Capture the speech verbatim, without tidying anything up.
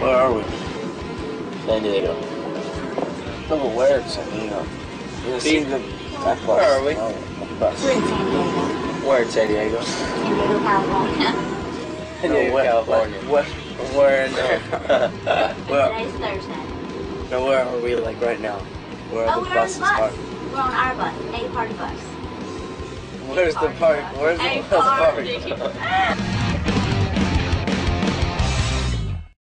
Where are we? San Diego. No, but where in San Diego? You see the that bus. Where are we? Oh, that bus. We're in San Diego. Where in San Diego? San Diego, California. San Diego, where, California. Where, where in, uh, where, Today's Thursday. no, where are we, like, right now? Where Oh, are the we're buses on the are? bus. We're on our bus, a party bus. Where's the park? Where's the A bus park? party.